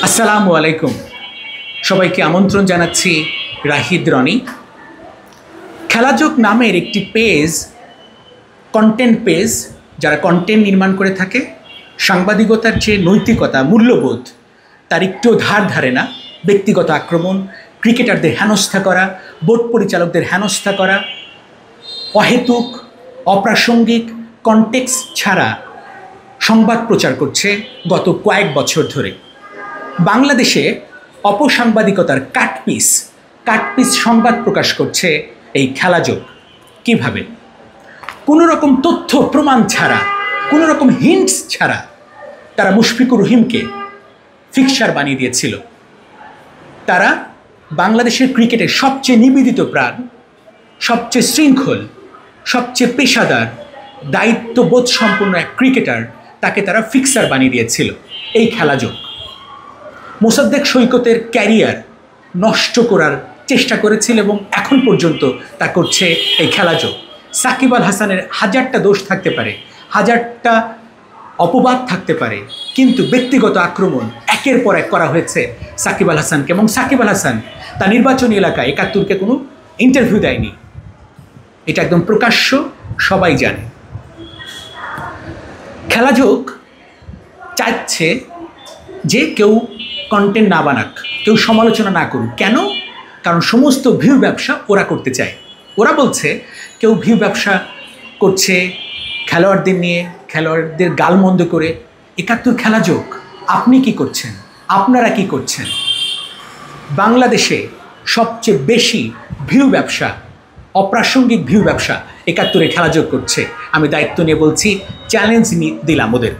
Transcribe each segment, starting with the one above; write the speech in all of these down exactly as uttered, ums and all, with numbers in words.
আসসালামু আলাইকুম। সবাইকে আমন্ত্রণ জানাচ্ছি রাহিদ রনি। খেলাযোগ নামের একটি পেজ, কন্টেন্ট পেজ, যারা কন্টেন্ট নির্মাণ করে থাকে, সাংবাদিকতার যে নৈতিকতা, মূল্যবোধ তার একটুও ধার ধারে না। ব্যক্তিগত আক্রমণ, ক্রিকেটারদের হেনস্থা করা, বোর্ড পরিচালকদের হেনস্থা করা, অহেতুক অপ্রাসঙ্গিক কনটেক্সট ছাড়া সংবাদ প্রচার করছে গত কয়েক বছর ধরে। বাংলাদেশে অপসাংবাদিকতার কাটপিস কাটপিস সংবাদ প্রকাশ করছে এই খেলাযোগ। কিভাবে? কোনো রকম তথ্য প্রমাণ ছাড়া, কোনো রকম হিন্টস ছাড়া তারা মুশফিকুর রহিমকে ফিক্সার বানিয়ে দিয়েছিল। তারা বাংলাদেশের ক্রিকেটের সবচেয়ে নিবেদিত প্রাণ, সবচেয়ে শৃঙ্খল, সবচেয়ে পেশাদার, দায়িত্ববোধ সম্পন্ন এক ক্রিকেটার, তাকে তারা ফিক্সার বানিয়ে দিয়েছিল এই খেলাযোগ। মোসাদ্দেক সৈকতের ক্যারিয়ার নষ্ট করার চেষ্টা করেছিল এবং এখন পর্যন্ত তা করছে এই খেলাযোগ। সাকিব আল হাসানের হাজারটা দোষ থাকতে পারে, হাজারটা অপবাদ থাকতে পারে, কিন্তু ব্যক্তিগত আক্রমণ একের পর এক করা হয়েছে সাকিব আল হাসানকে, এবং সাকিব আল হাসান তার নির্বাচনী এলাকায় একাত্তরকে কোনো ইন্টারভিউ দেয়নি। এটা একদম প্রকাশ্য, সবাই জানে। খেলাযোগ চাচ্ছে যে কেউ কন্টেন্ট না বানাক, কেউ সমালোচনা না করুক। কেন? কারণ সমস্ত ভিউ ব্যবসা ওরা করতে চায়। ওরা বলছে কেউ ভিউ ব্যবসা করছে খেলোয়াড়দের নিয়ে, খেলোয়াড়দের গালমন্দ করে। একাত্তর খেলাযোগ, আপনি কি করছেন? আপনারা কি করছেন? বাংলাদেশে সবচেয়ে বেশি ভিউ ব্যবসা, অপ্রাসঙ্গিক ভিউ ব্যবসা একাত্তরে খেলাযোগ করছে। আমি দায়িত্ব নিয়ে বলছি, চ্যালেঞ্জ দিলাম ওদের।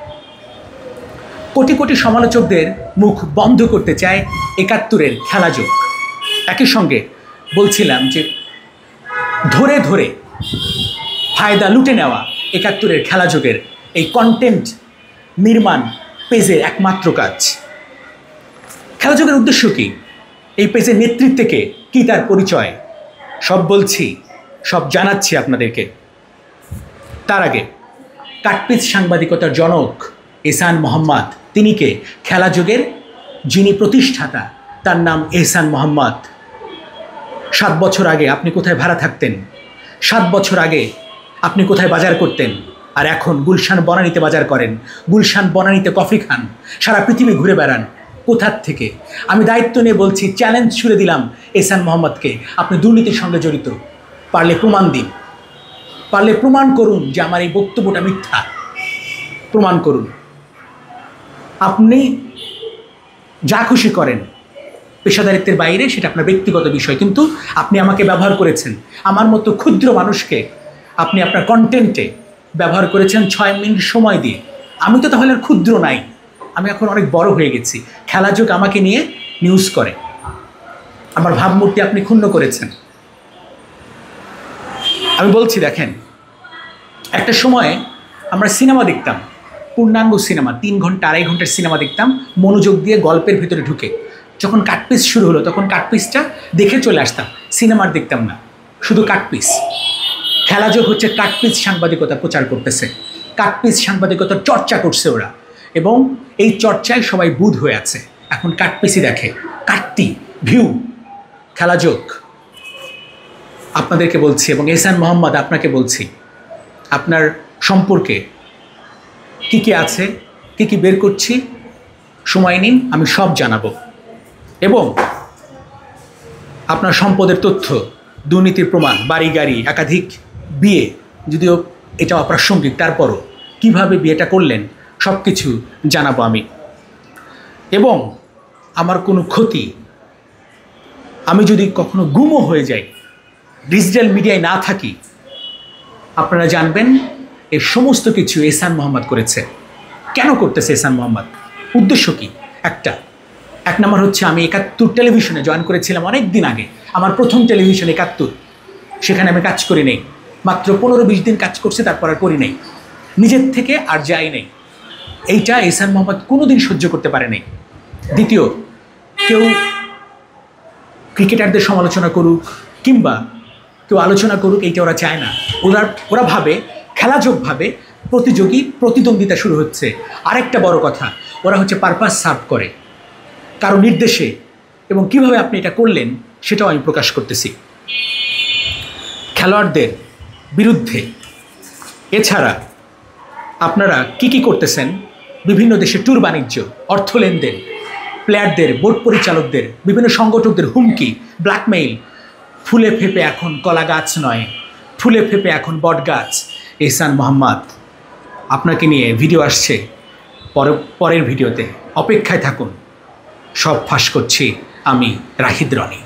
কোটি কোটি সমালোচকদের মুখ বন্ধ করতে চায় একাত্তরের খেলাযোগ। একই সঙ্গে বলছিলাম যে ধরে ধরে ফায়দা লুটে নেওয়া একাত্তরের খেলাযোগের এই কন্টেন্ট নির্মাণ পেজের একমাত্র কাজ। খেলাযোগের উদ্দেশ্য কি? এই পেজের নেতৃত্বকে কি, তার পরিচয়, সব বলছি, সব জানাচ্ছি আপনাদেরকে। তার আগে কাটপিস সাংবাদিকতার জনক এহসান মোহাম্মদ, তিনি কে? খেলাযোগের যিনি প্রতিষ্ঠাতা, তার নাম এহসান মোহাম্মদ। সাত বছর আগে আপনি কোথায় ভাড়া থাকতেন? সাত বছর আগে আপনি কোথায় বাজার করতেন? আর এখন গুলশান বনানীতে বাজার করেন, গুলশান বনানীতে কফি খান, সারা পৃথিবী ঘুরে বেড়ান। কোথার থেকে? আমি দায়িত্ব নিয়ে বলছি, চ্যালেঞ্জ ছুড়ে দিলাম এহসান মোহাম্মদকে, আপনি দুর্নীতির সঙ্গে জড়িত। পারলে প্রমাণ দিন, পারলে প্রমাণ করুন যে আমার এই বক্তব্যটা মিথ্যা। প্রমাণ করুন। আপনি যা খুশি করেন পেশাদারিত্বের বাইরে, সেটা আপনার ব্যক্তিগত বিষয়, কিন্তু আপনি আমাকে ব্যবহার করেছেন, আমার মতো ক্ষুদ্র মানুষকে আপনি আপনার কন্টেন্টে ব্যবহার করেছেন ছয় মিনিট সময় দিয়ে। আমি তো তাহলে আর ক্ষুদ্র নাই, আমি এখন অনেক বড় হয়ে গেছি। খেলাযোগ আমাকে নিয়ে নিউজ করে, আমার ভাবমূর্তি আপনি ক্ষুণ্ণ করেছেন। আমি বলছি, দেখেন, একটা সময় আমরা সিনেমা দেখতাম, পূর্ণাঙ্গ সিনেমা, তিন ঘন্টা আড়াই ঘন্টার সিনেমা দেখতাম মনোযোগ দিয়ে, গল্পের ভিতরে ঢুকে। যখন কাটপিস শুরু হলো তখন কাটপিসটা দেখে চলে আসতাম, সিনেমার দেখতাম না, শুধু কাটপিস। খেলাযোগ হচ্ছে কাটপিস সাংবাদিকতা প্রচার করতেছে, কাটপিস সাংবাদিকতার চর্চা করছে ওরা, এবং এই চর্চায় সবাই বুঁদ হয়ে আছে। এখন কাটপিসই দেখে, কাটতি, ভিউ। খেলাযোগ আপনাদেরকে বলছি, এবং এহসান মোহাম্মদ আপনাকে বলছি, আপনার সম্পর্কে কী কী আছে, কী কী বের করছি, সময় নিন, আমি সব জানাবো। এবং আপনার সম্পদের তথ্য, দুর্নীতির প্রমাণ, বাড়ি গাড়ি, একাধিক বিয়ে, যদিও এটা অপ্রাসঙ্গিক, তারপরও কিভাবে বিয়েটা করলেন সব কিছু জানাবো আমি। এবং আমার কোনো ক্ষতি, আমি যদি কখনো গুমও হয়ে যাই, ডিজিটাল মিডিয়ায় না থাকি, আপনারা জানবেন এই সমস্ত কিছু এহসান মোহাম্মদ করেছে। কেন করতেছে এহসান মোহাম্মদ? উদ্দেশ্য কি? একটা এক নম্বর হচ্ছে, আমি একাত্তর টেলিভিশনে জয়েন করেছিলাম অনেক দিন আগে, আমার প্রথম টেলিভিশন একাত্তর। সেখানে আমি কাজ করি নেই, মাত্র পনেরো বিশ দিন কাজ করছে, তারপর আর করি নেই, নিজের থেকে আর যাই নেই। এইটা এহসান মোহাম্মদ কোনো দিন সহ্য করতে পারে নাই। দ্বিতীয়, কেউ ক্রিকেটারদের সমালোচনা করুক কিংবা কেউ আলোচনা করুক, এইটা ওরা চায় না। ওরা ওরা ভাবে, খেলাযোগ ভাবে প্রতিযোগী, প্রতিদ্বন্দ্বিতা শুরু হচ্ছে। আরেকটা বড় কথা, ওরা হচ্ছে পারপাস সার্ভ করে। কারো নির্দেশে এবং কিভাবে আপনি এটা করলেন সেটাও আমি প্রকাশ করতেছি খেলোয়াড়দের বিরুদ্ধে। এছাড়া আপনারা কি কি করতেছেন, বিভিন্ন দেশে ট্যুর বাণিজ্য, অর্থ লেনদেন, প্লেয়ারদের, বোর্ড পরিচালকদের, বিভিন্ন সংগঠকদের হুমকি, ব্ল্যাকমেইল, ফুলে ফেপে এখন কলা গাছ নয়, ফুলে ফেপে এখন বট গাছ। এহসান মোহাম্মদ আপনাকে নিয়ে ভিডিও আসছে, পরের ভিডিওতে অপেক্ষায় থাকুন। সব ফাঁস করছি আমি রাহিদ রনি।